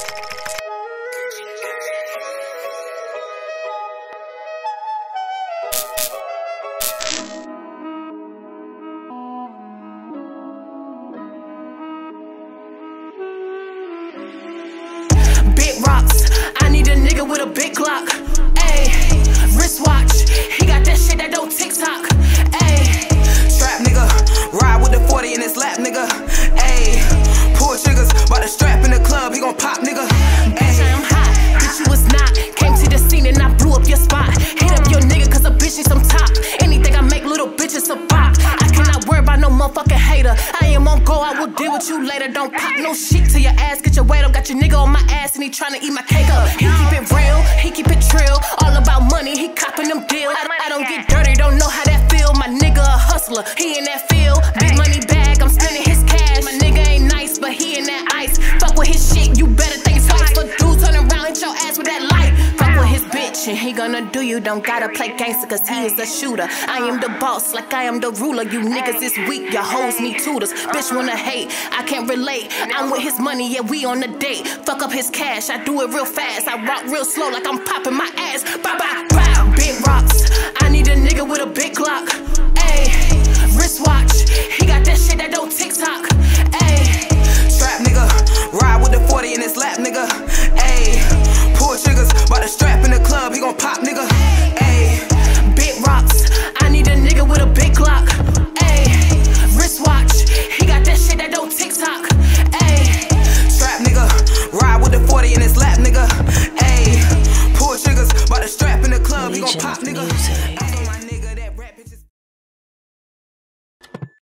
Big rocks, I need a nigga with a big Glock. Ayy, wristwatch, he got that shit that don't TikTok. Ayy, trap nigga, ride with the 40 in his lap nigga. Ayy, pull triggers, by the strap in the club, he gon' pop nigga. Bitch, I am hot, bitch you was not. Came to the scene and I blew up your spot. Hit up your nigga cause a bitch needs some top. Anything I make, little bitches a bop. I cannot worry about no motherfucking hater. I am on go, I will deal with you later. Don't pop no shit to your ass, get your weight up. Got your nigga on my ass and he tryna eat my cake up. He keep it real, he keep it trill. All about money, he copping them deals. I don't get dirty, don't know how that feel. My nigga a hustler, he in that field. Big money bag, I'm spending his cash. My nigga ain't nice, but he in that ice. Fuck with his shit, you better think twice. For dude turn around, hit your ass with that light. Fuck with his bitch and he gonna do you. Don't gotta play gangster cause he is a shooter. I am the boss like I am the ruler. You niggas is weak, your hoes need tutors. Bitch wanna hate, I can't relate. I'm with his money, yeah we on a date. Fuck up his cash, I do it real fast. I rock real slow like I'm popping my ass. Bye bye bye. Big rocks, I need a nigga with a big Glock. Ayy, wristwatch, he got that shit that don't TikTok.